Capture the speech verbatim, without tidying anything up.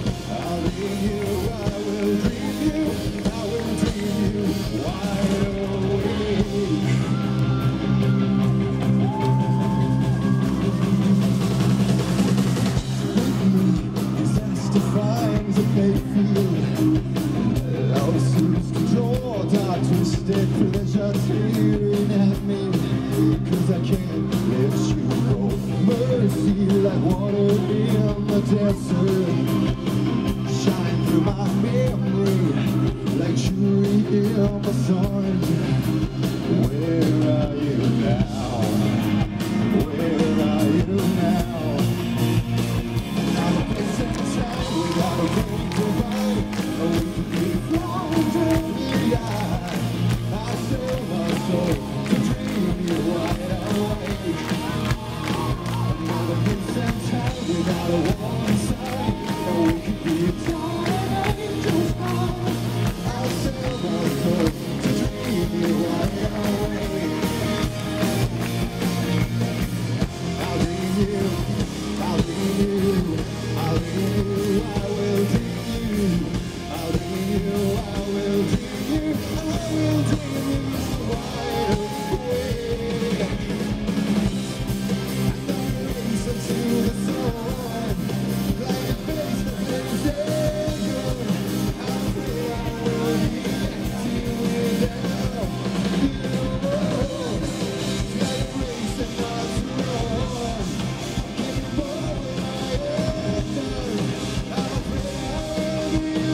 I'll dream you, I will dream you, I will dream you wide awake. Disaster finds a playfield. Love seems to draw dark twisted pleasure tearing at me, 'cause I can't let you go. Mercy like water in the desert, shine through my memory like jewelry in the sun. Where are you now? Where are you now? Not a place in time without a room to run. We could be floating in the eye. I sell my soul to dream you wide awake. Another place in time without a warm sun. We could be darling angels gone. I sell my soul to dream you wide awake. I'll dream you, I'll dream you, I'll dream you, I will dream you. I'll dream you, I will dream you, I will dream you wide awake. And I race into the sun, like a face that is aching. I pray I will get to you without you. Like a race and not to run. Give me more when I am done. I pray I will be